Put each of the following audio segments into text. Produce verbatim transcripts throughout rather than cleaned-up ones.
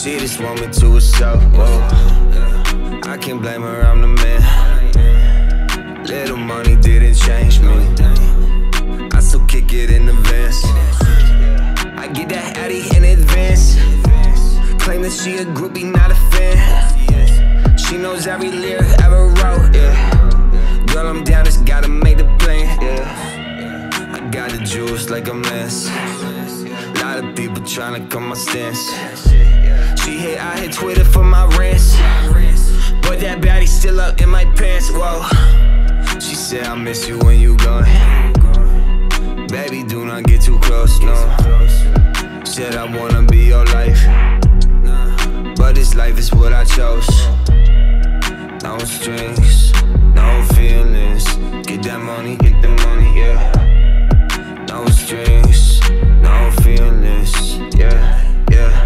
She just want me to herself, whoa. I can't blame her, I'm the man. Little money didn't change me. I still kick it in advance. I get that Addy in advance. Claim that she a groupie, not a fan. She knows every lyric ever wrote, yeah. Girl, I'm down, just gotta make the plan, yeah. I got the juice like a mess. Lot of people tryna come my stance. She hit, I hit Twitter for my rants, but that baddie still up in my pants, whoa. She said I miss you when you gone. Baby, do not get too close, no. Said I wanna be your life, but this life is what I chose. No strings, no feelings. Get that money, get the money, yeah. No strings, no feelings, yeah, yeah.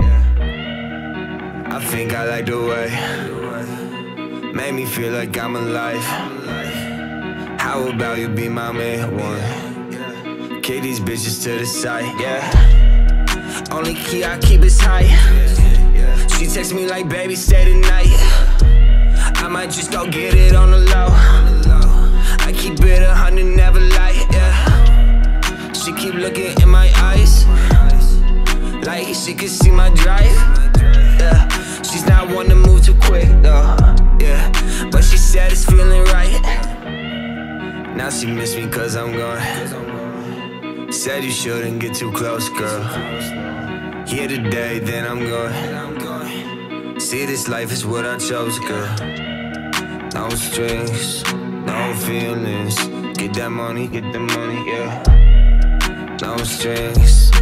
I think I like the way, made me feel like I'm alive. How about you be my main one? Kick these bitches to the side, yeah. Only key I keep is high. She text me like, baby, stay tonight. I might just go get it on the low. I keep it a hundred, never lie, yeah. She keep looking in my eyes, like she can see my drive, yeah. She's not one to move too quick, though, yeah. But she said it's feeling right. Now she miss me cause I'm gone. Said you shouldn't get too close, girl. Here today, then I'm gone. See, this life is what I chose, girl. No strings, no feelings. Get that money, get the money, yeah. No strings,